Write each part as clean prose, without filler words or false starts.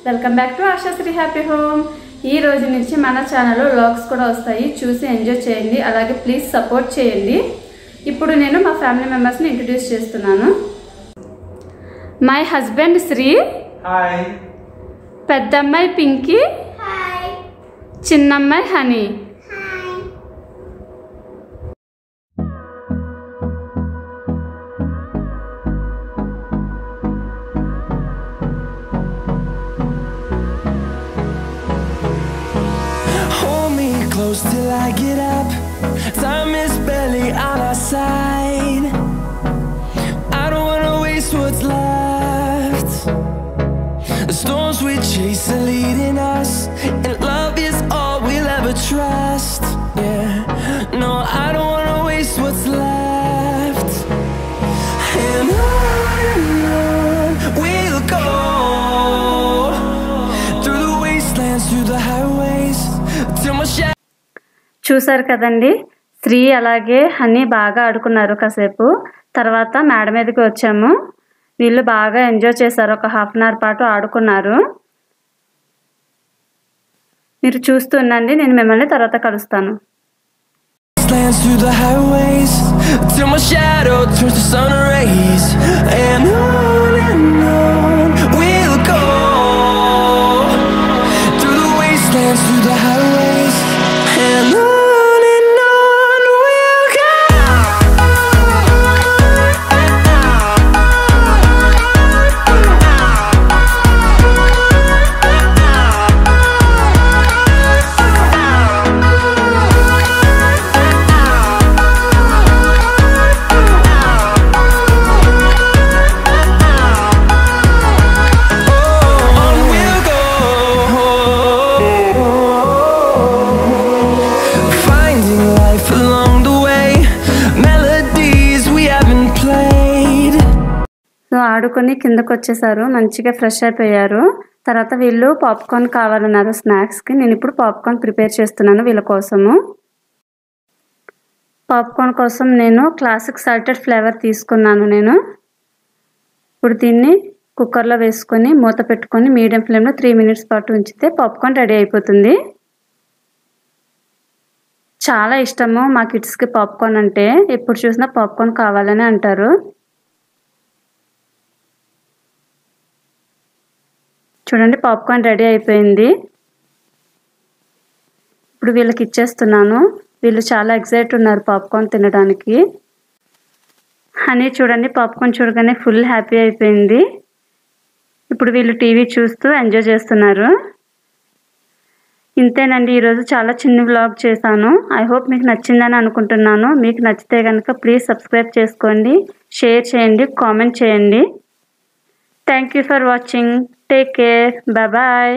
Welcome back to Asha Shri happy home. ఈ రోజు నుంచి మన ఛానల్లో వ్లాగ్స్ కూడా వస్తాయి, చూసి ఎంజాయ్ చేయండి. అలాగే ప్లీజ్ సపోర్ట్ చేయండి. ఇప్పుడు నేను మా ఫ్యామిలీ మెంబర్స్ని ఇంట్రడ్యూస్ చేస్తున్నాను. My husband Sri, hi. పెద్దమ్మాయి పింకీ, హాయ్. చిన్నమ్మాయి Honey. Close till I get up. Time is barely on our side. I don't wanna waste what's left. The storms we chase are leading us, and love is all we'll ever trust. Yeah, no, I don't wanna waste what's left. And on we'll go, through the wastelands, through the highways, till my shadow. చూసారు కదండి, శ్రీ అలాగే honey బాగా ఆడుకున్నారు కాసేపు. తర్వాత మేడ మీదకి వచ్చాము. వీళ్ళు బాగా ఎంజాయ్ చేశారు, ఒక హాఫ్ అన్ అవర్ పాటు ఆడుకున్నారు. మీరు చూస్తుండండి, నేను మిమ్మల్ని తర్వాత కలుస్తాను. ఆడుకొని కిందకు వచ్చేసారు, మంచిగా ఫ్రెష్ అయిపోయారు. తర్వాత వీళ్ళు పాప్కార్న్ కావాలన్నారు స్నాక్స్కి. నేను ఇప్పుడు పాప్కార్న్ ప్రిపేర్ చేస్తున్నాను వీళ్ళ కోసము. పాప్కార్న్ కోసం నేను క్లాసిక్ సాల్టెడ్ ఫ్లేవర్ తీసుకున్నాను. నేను ఇప్పుడు దీన్ని కుక్కర్లో వేసుకొని మూత పెట్టుకొని మీడియం ఫ్లేమ్లో 3 minutes పాటు ఉంచితే పాప్కార్న్ రెడీ అయిపోతుంది. చాలా ఇష్టము మా కిడ్స్కి పాప్కార్న్ అంటే, ఎప్పుడు చూసినా పాప్కార్న్ కావాలని అంటారు. చూడండి, పాప్కార్న్ రెడీ అయిపోయింది. ఇప్పుడు వీళ్ళకి ఇచ్చేస్తున్నాను. వీళ్ళు చాలా ఎక్సైట్ ఉన్నారు పాప్కార్న్ తినడానికి. హనీ చూడండి, పాప్కార్న్ చూడగానే ఫుల్ హ్యాపీ అయిపోయింది. ఇప్పుడు వీళ్ళు టీవీ చూస్తూ ఎంజాయ్ చేస్తున్నారు. ఇంతేనండి, ఈరోజు చాలా చిన్న వ్లాగ్ చేశాను. ఐ హోప్ మీకు నచ్చిందని అనుకుంటున్నాను. మీకు నచ్చితే కనుక ప్లీజ్ సబ్స్క్రైబ్ చేసుకోండి, షేర్ చేయండి, కామెంట్ చేయండి. Thank you for watching. Take care. Bye-bye.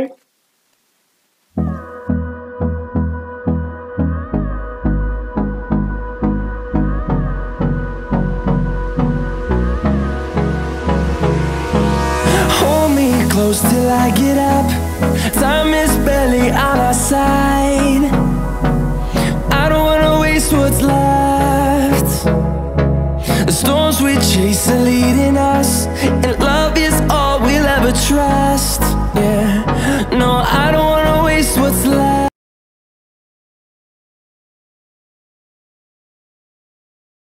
Hold me close till I get up. Time is barely on our side. I don't wanna waste what's left. The storms we chase are leading us, and love is all we'll ever trust. Yeah, no, I don't wanna waste what's left.